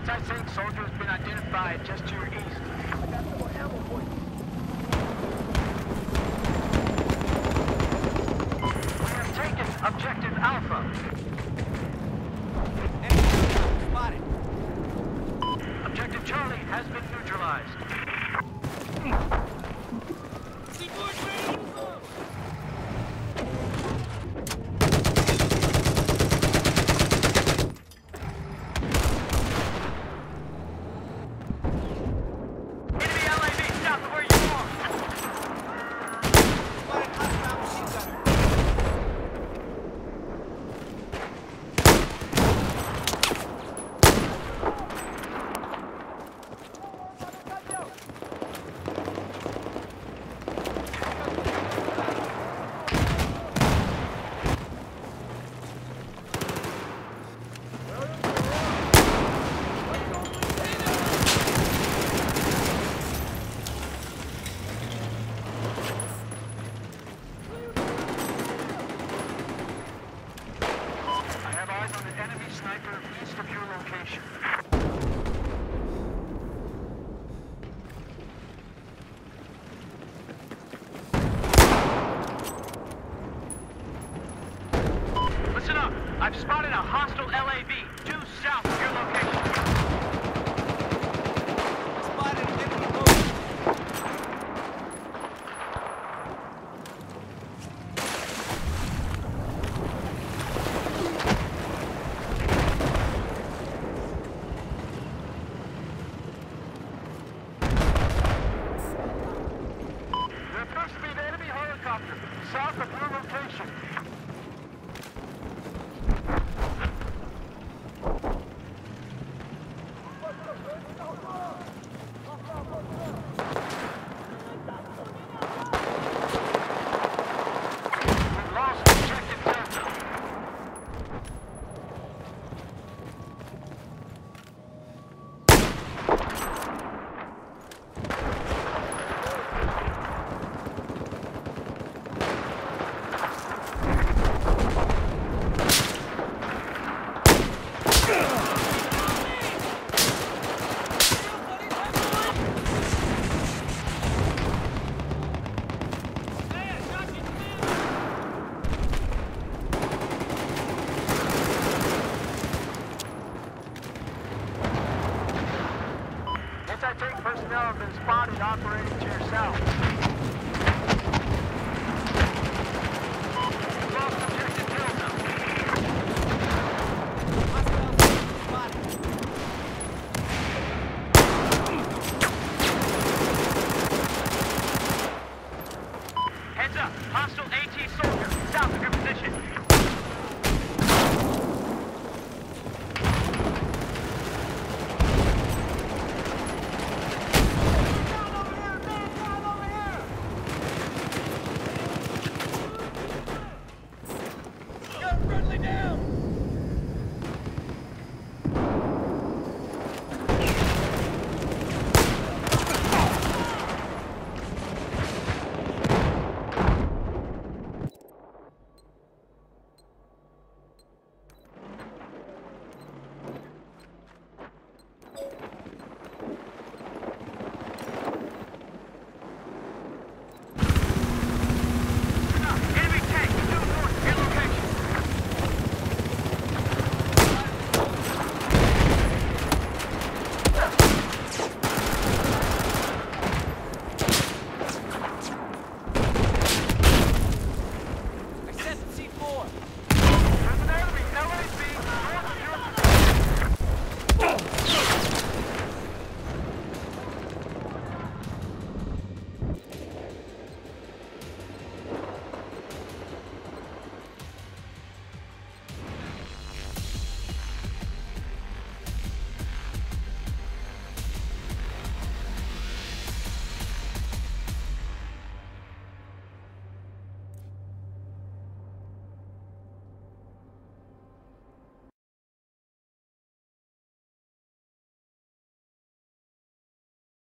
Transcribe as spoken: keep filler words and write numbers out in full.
Anti-tank soldier has been identified just to your east. I got some more ammo for you. We have taken objective Alpha. Enemy spotted. Objective Charlie has been neutralized. Sniper east of your location. Listen up. I've spotted a hostile L A V due south of your location. Spotted enemy move. South of your location. We've lost objective Delta. Anti-tank personnel have been spotted operating to your south. We've lost objective Delta. Heads up, hostile AT soldier south of your position. There's an enemy L A V